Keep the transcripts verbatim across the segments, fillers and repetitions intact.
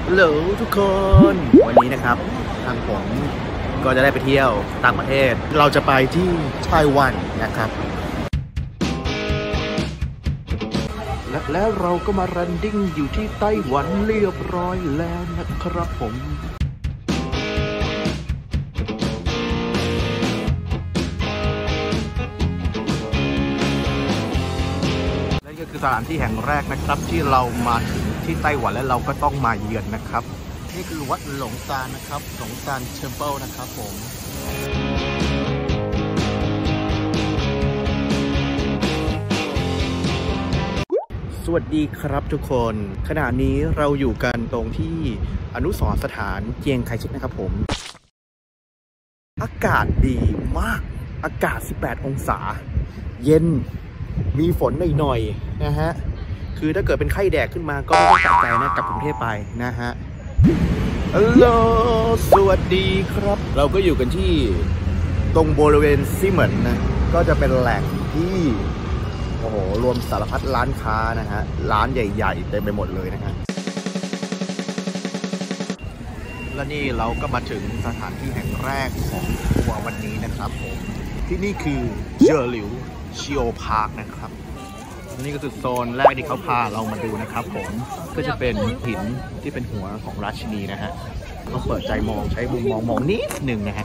ฮัลโหลทุกคนวันนี้นะครับทางผมก็จะได้ไปเที่ยวต่างประเทศเราจะไปที่ไต้หวันนะครับและแล้วเราก็มารันดิ้งอยู่ที่ไต้หวันเรียบร้อยแล้วนะครับผมและนี่ก็คือสถานที่แห่งแรกนะครับที่เรามาถึงที่ไต้หวันและเราก็ต้องมาเยือนนะครับนี่คือวัดหลงซานนะครับหลงซานเทมเพิลนะครับผมสวัสดีครับทุกคนขณะนี้เราอยู่กันตรงที่อนุสรณ์สถานเจียงไคเชกนะครับผมอากาศดีมากอากาศสิบแปดองศาเย็นมีฝนหน่อยๆนะฮะคือถ้าเกิดเป็นไข้แดดขึ้นมาก็ไม่ต้องตัดใจนะกลับกรุงเทพไปนะฮะฮัลโหลสวัสดีครับเราก็อยู่กันที่ตรงบริเวณซิเหมินนะก็จะเป็นแหล่งที่โอ้โหรวมสารพัดร้านค้านะฮะร้านใหญ่ๆเต็มไปหมดเลยนะฮะและนี่เราก็มาถึงสถานที่แห่งแรกของทัวร์วันนี้นะครับผมที่นี่คือเจอหลิวชิโอพาร์คนะครับนี่ก็คือโซนแรกที่เขาพาเรามาดูนะครับผมก็จะเป็นหินที่เป็นหัวของราชินีนะฮะต้องเปิดใจมองใช้มุมมองมองนิดหนึ่งนะฮะ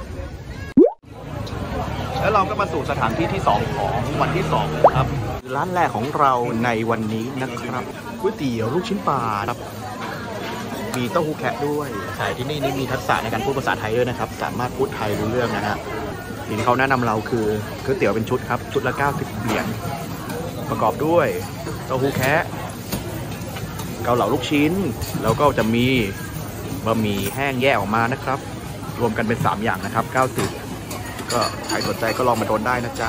แล้วเราก็มาสู่สถานที่ที่สองของวันที่สองครับร้านแรกของเราในวันนี้นะครับก๋วยเตี๋ยวลูกชิ้นปลาครับมีเต้าหู้แคะด้วยขายที่นี่นี่มีทักษะในการพูดภาษาไทยด้วยนะครับสามารถพูดไทยรู้เรื่องนะฮะสิ่งที่เขาแนะนำเราคือก๋วยเตี๋ยวเป็นชุดครับชุดละเก้าสิบเหรียญประกอบด้วยเต้าหู้แคะเกาเหลาลูกชิ้นแล้วก็จะมีบะหมี่แห้งแยกออกมานะครับรวมกันเป็นสามอย่างนะครับเก้าสิบก็ใครสนใจก็ลองมาโดนได้นะจ๊ะ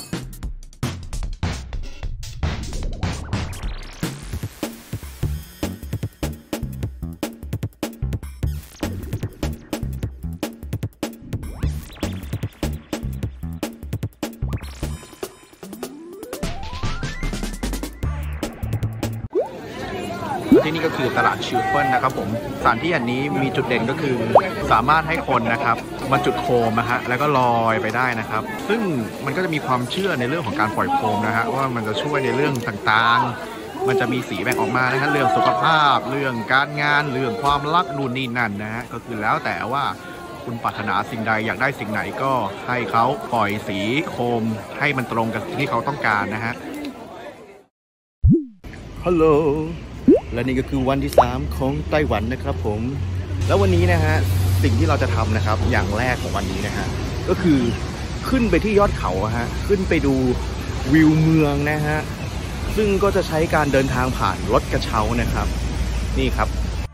ที่นี่ก็คือตลาดชิวเฟิลนะครับผมสถานที่อันนี้มีจุดเด่นก็คือสามารถให้คนนะครับมาจุดโคมนะฮะแล้วก็ลอยไปได้นะครับซึ่งมันก็จะมีความเชื่อในเรื่องของการปล่อยโคมนะฮะว่ามันจะช่วยในเรื่องต่างๆมันจะมีสีแบ่งออกมานะฮะเรื่องสุขภาพเรื่องการงานเรื่องความรักนู่นนี่นั่นนะฮะก็คือแล้วแต่ว่าคุณปรารถนาสิ่งใดอยากได้สิ่งไหนก็ให้เขาปล่อยสีโคมให้มันตรงกับที่เขาต้องการนะฮะฮัลโหลและนี่ก็คือวันที่สามของไต้หวันนะครับผมแล้ววันนี้นะฮะสิ่งที่เราจะทำนะครับอย่างแรกของวันนี้นะฮะก็คือขึ้นไปที่ยอดเขาฮะขึ้นไปดูวิวเมืองนะฮะซึ่งก็จะใช้การเดินทางผ่านรถกระเช้านะครับนี่ครับ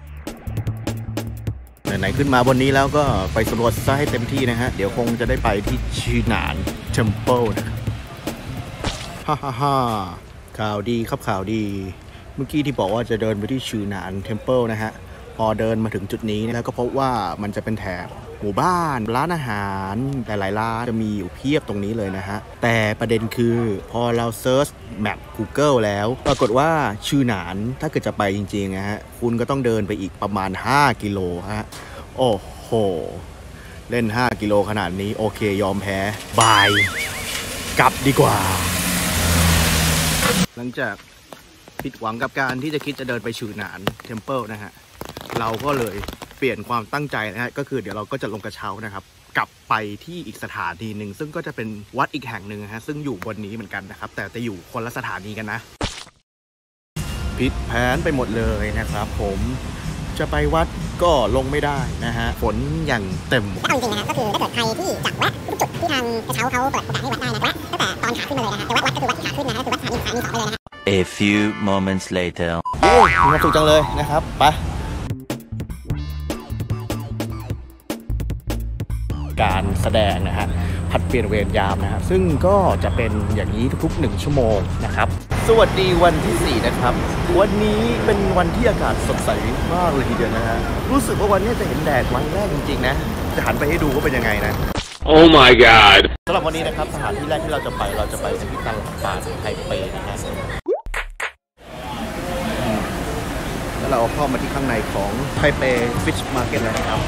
ไหนๆขึ้นมาบนนี้แล้วก็ไปสำรวจซะให้เต็มที่นะฮะเดี๋ยวคงจะได้ไปที่ชื่อหนานเทมเพิลนะครับฮ่าฮ่าฮ่าข่าวดีครับข่าวดีเมื่อกี้ที่บอกว่าจะเดินไปที่ชื่อหนานเทมเพิลนะฮะพอเดินมาถึงจุดนี้แล้วก็พบว่ามันจะเป็นแถบหมู่บ้านร้านอาหารหลายๆร้านจะมีอยู่เพียบตรงนี้เลยนะฮะแต่ประเด็นคือพอเราเซิร์ชแมป Google แล้วปรากฏว่าชื่อหนานถ้าเกิดจะไปจริงๆนะฮะคุณก็ต้องเดินไปอีกประมาณห้ากิโลฮะโอ้โหเล่นห้ากิโลขนาดนี้โอเคยอมแพ้บายกลับดีกว่าหลังจากผิดหวังกับการที่จะคิดจะเดินไปชื่อหนานเทมเพิลนะฮะเราก็เลยเปลี่ยนความตั้งใจนะฮะก็คือเดี๋ยวเราก็จะลงกระเช้านะครับกลับไปที่อีกสถานีหนึ่งซึ่งก็จะเป็นวัดอีกแห่งหนึ่งฮะซึ่งอยู่บนนี้เหมือนกันนะครับแต่จะอยู่คนละสถานีกันนะผิดแผนไปหมดเลยนะครับผมจะไปวัดก็ลงไม่ได้นะฮะฝนอย่างเต็มเอาจริงๆนะฮะก็คือถ้าเกิดใครที่จะแวะทุกจุดที่ทางกระเช้าเขาเปิดโอกาสให้แวะได้นะแวะตั้งแต่ตอนขาขึ้นมาเลยนะฮะแต่วัดวัดก็คือวัดขาขึ้นนะฮะคือวัดสถานีสถานีสองไปเลยนะ A few moments later โอ้ยมีความสุขจังเลยนะครับไปการแสดงนะฮะผัดเปลี่ยนเวรยามนะฮะซึ่งก็จะเป็นอย่างนี้ทุกๆหนึ่งชั่วโมงนะครับสวัสดีวันที่สี่นะครับวันนี้เป็นวันที่อากาศสดใสมากเลยทีเดียวนะฮะรู้สึกว่าวันนี้จะเห็นแดดวันแรกจริงๆนะจะหันไปให้ดูว่าเป็นยังไงนะ Oh my god สำหรับวันนี้นะครับสถานที่แรกที่เราจะไปเราจะไปที่ตลาดปลาไทเปนะฮะเราเข้ามาที่ข้างในของไทเปฟิชมาร์เก็ตแล้วนะครับ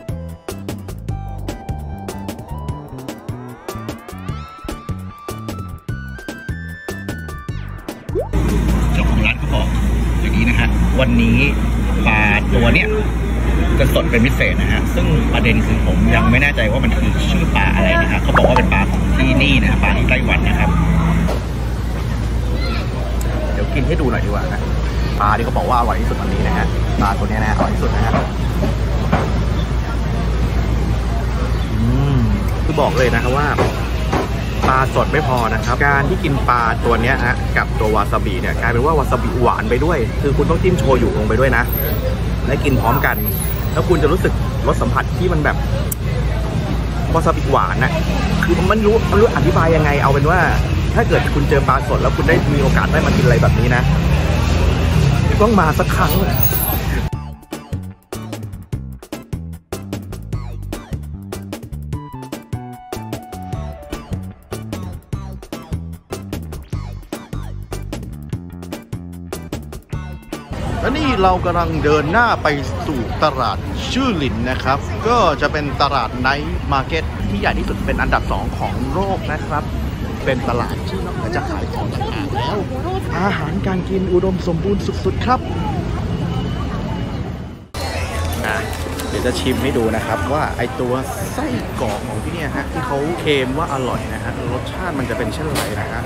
เจ้าของร้านก็บอกอย่างนี้นะฮะวันนี้ปลาตัวเนี้ยจะสดเป็นพิเศษนะฮะซึ่งประเด็นคือผมยังไม่แน่ใจว่ามันคือชื่อปลาอะไรนะฮะเขาบอกว่าเป็นปลาของที่นี่นะปลาที่ไต้หวันนะครับเดี๋ยวกินให้ดูหน่อยดีกว่านะปลาที่เขาบอกว่าอร่อยที่สุดวันนี้นะฮะปลาตัวนี้นะอร่อยที่สุดนะฮะอืมคือบอกเลยนะครับว่าปลาสดไม่พอนะครับการที่กินปลาตัวนี้ฮะกับตัววาซาบิเนี่ยกลายเป็นว่าวาซาบิหวานไปด้วยคือคุณต้องจิ้มโชยุลงไปด้วยนะและกินพร้อมกันแล้วคุณจะรู้สึกรสสัมผัสที่มันแบบวาซาบิหวานน่ะคือมันรู้มันรู้อธิบายยังไงเอาเป็นว่าถ้าเกิดคุณเจอปลาสดแล้วคุณได้มีโอกาสได้มากินอะไรแบบนี้นะต้องมาสักครั้งและนี่เรากำลังเดินหน้าไปสู่ตลาดชื่อหลินนะครับก็จะเป็นตลาดไนท์มาร์เก็ตที่ใหญ่ที่สุดเป็นอันดับสองของโลกนะครับเป็นตลาดที่นอกจากจะขายของต่างๆแล้วอาหารการกินอุดมสมบูรณ์สุดๆครับอ่ะเดี๋ยวจะชิมให้ดูนะครับว่าไอตัวไส้กรอกของที่นี่ฮะที่เขาเคลมว่าอร่อยนะฮะรสชาติมันจะเป็นเช่นไรนะฮะ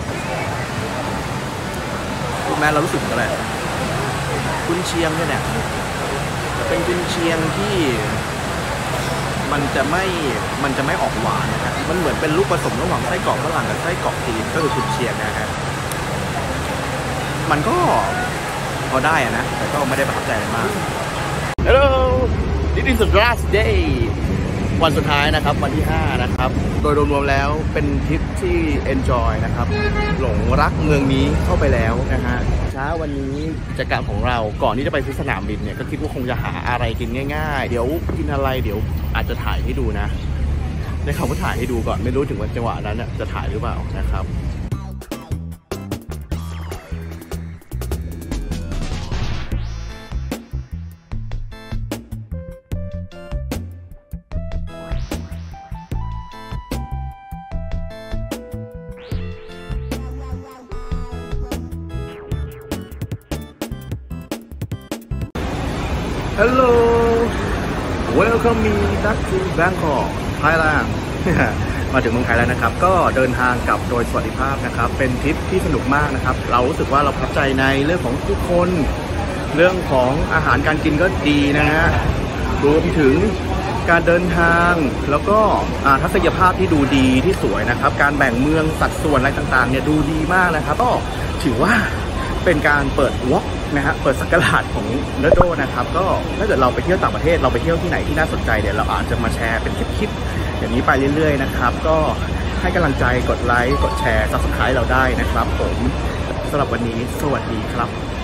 รู้ไหมเรารู้สึกอะไรกุนเชียงเนี่ยจะเป็นกุนเชียงที่มันจะไม่มันจะไม่ออกหวานนะฮะมันเหมือนเป็นลูกผสมระหว่างไส้กรอกฝรั่งกับไส้กรอกจีนก็คือกุนเชียงนะฮะมันก็พอได้อะนะแต่ก็ไม่ได้ประทับใจอะไรมาก Hello this is the last day วันสุดท้ายนะครับวันที่ห้านะครับโดยรวมๆแล้วเป็นทริปที่ enjoy นะครับหลงรักเมืองนี้เข้าไปแล้วนะฮะเช้าวันนี้กิจกรรมของเราก่อนที่จะไปที่สนามบินเนี่ยก็คิดว่าคงจะหาอะไรกินง่ายๆเดี๋ยวกินอะไรเดี๋ยวอาจจะถ่ายให้ดูนะในคำว่าถ่ายให้ดูก่อนไม่รู้ถึงวันจังหวะนั้นจะถ่ายหรือเปล่านะครับ Hello welcome me back to Bangkok Thailand มาถึงเมืองไทยแล้วนะครับก็เดินทางกลับโดยสวัสดิภาพนะครับเป็นทริปที่สนุกมากนะครับเรารู้สึกว่าเราประทับใจในเรื่องของผู้คนเรื่องของอาหารการกินก็ดีนะฮะรวมถึงการเดินทางแล้วก็ทัศนียภาพที่ดูดีที่สวยนะครับการแบ่งเมืองสัดส่วนอะไรต่างๆเนี่ยดูดีมากนะครับก็ถือว่าเป็นการเปิดวอล์กนะฮะเปิดสักราชของเนโดนะครับก็ถ้าเกิดเราไปเที่ยวต่างประเทศเราไปเที่ยวที่ไหนที่น่าสนใจเนี่ยเราอาจจะมาแชร์เป็นคลิปๆอย่างนี้ไปเรื่อยๆนะครับก็ให้กำลังใจกดไลค์กดแชร์ ซับสไครบ์ เราได้นะครับผมสำหรับวันนี้สวัสดีครับ